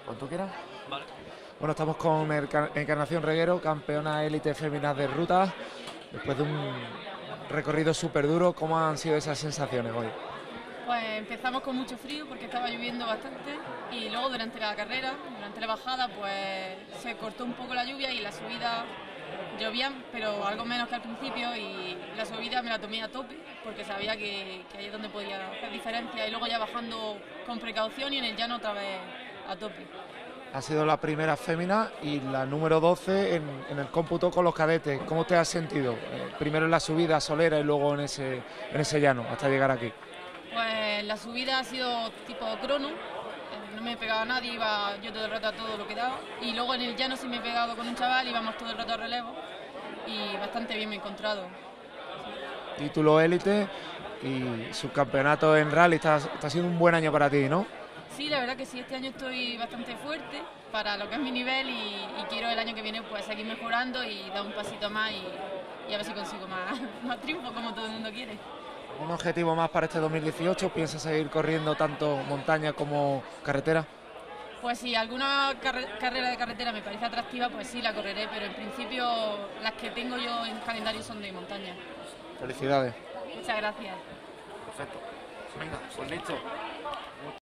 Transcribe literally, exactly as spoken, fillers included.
Cuando tú quieras. Vale. Bueno, estamos con el Encarnación Reguero, campeona élite femenina de ruta. Después de un recorrido súper duro, ¿cómo han sido esas sensaciones hoy? Pues empezamos con mucho frío porque estaba lloviendo bastante y luego durante la carrera, durante la bajada, pues se cortó un poco la lluvia y la subida llovía, pero algo menos que al principio, y la subida me la tomé a tope porque sabía que, que ahí es donde podía hacer diferencia, y luego ya bajando con precaución y en el llano otra vez a tope. Ha sido la primera fémina y la número doce en, en el cómputo con los cadetes. ¿Cómo te has sentido? Eh, primero en la subida solera y luego en ese, en ese llano hasta llegar aquí. Pues la subida ha sido tipo crono, eh, no me he pegado a nadie, iba yo todo el rato a todo lo que daba, y luego en el llano sí me he pegado con un chaval, íbamos todo el rato a relevo y bastante bien me he encontrado. Título élite y subcampeonato en rally, está, está siendo un buen año para ti, ¿no? Sí, la verdad que sí, este año estoy bastante fuerte para lo que es mi nivel, y, y quiero el año que viene pues seguir mejorando y dar un pasito más y, y a ver si consigo más, más triunfos como todo el mundo quiere. ¿Un objetivo más para este dos mil dieciocho? ¿Piensas seguir corriendo tanto montaña como carretera? Pues si alguna carre carrera de carretera me parece atractiva, pues sí la correré, pero en principio las que tengo yo en calendario son de montaña. Felicidades. Muchas gracias. Perfecto. Venga, pues listo.